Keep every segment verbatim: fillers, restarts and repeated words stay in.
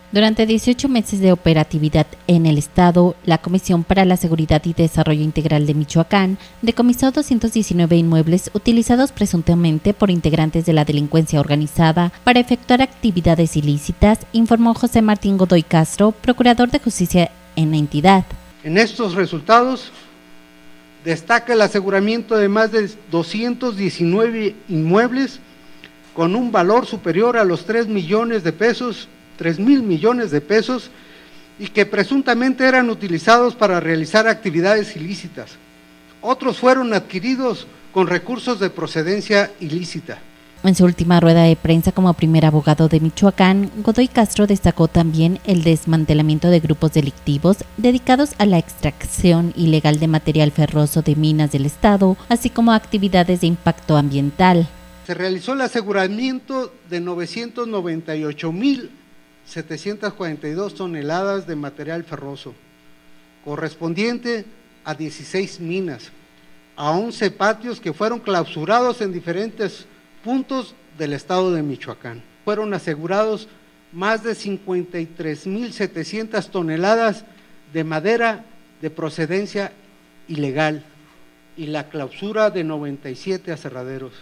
Durante dieciocho meses de operatividad en el Estado, la Comisión para la Seguridad y Desarrollo Integral de Michoacán decomisó doscientos diecinueve inmuebles utilizados presuntamente por integrantes de la delincuencia organizada para efectuar actividades ilícitas, informó José Martín Godoy Castro, procurador de justicia en la entidad. En estos resultados destaca el aseguramiento de más de doscientos diecinueve inmuebles con un valor superior a los tres millones de pesos, tres mil millones de pesos, y que presuntamente eran utilizados para realizar actividades ilícitas. Otros fueron adquiridos con recursos de procedencia ilícita. En su última rueda de prensa como primer abogado de Michoacán, Godoy Castro destacó también el desmantelamiento de grupos delictivos dedicados a la extracción ilegal de material ferroso de minas del Estado, así como actividades de impacto ambiental. Se realizó el aseguramiento de novecientos noventa y ocho mil setecientas cuarenta y dos toneladas de material ferroso, correspondiente a dieciséis minas, a once patios que fueron clausurados en diferentes puntos del estado de Michoacán. Fueron asegurados más de cincuenta y tres mil setecientas toneladas de madera de procedencia ilegal y la clausura de noventa y siete aserraderos.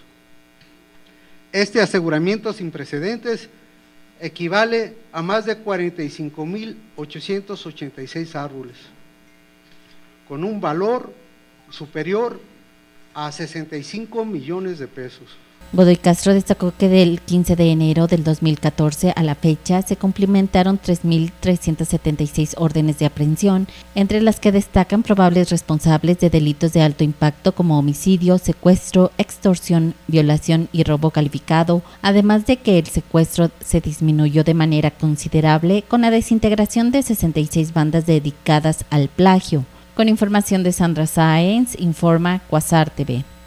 Este aseguramiento sin precedentes equivale a más de cuarenta y cinco mil ochocientos ochenta y seis árboles, con un valor superior a sesenta y cinco millones de pesos. Godoy Castro destacó que del quince de enero del dos mil catorce a la fecha se cumplimentaron tres mil trescientas setenta y seis órdenes de aprehensión, entre las que destacan probables responsables de delitos de alto impacto como homicidio, secuestro, extorsión, violación y robo calificado, además de que el secuestro se disminuyó de manera considerable con la desintegración de sesenta y seis bandas dedicadas al plagio. Con información de Sandra Sáenz, informa Quasar T V.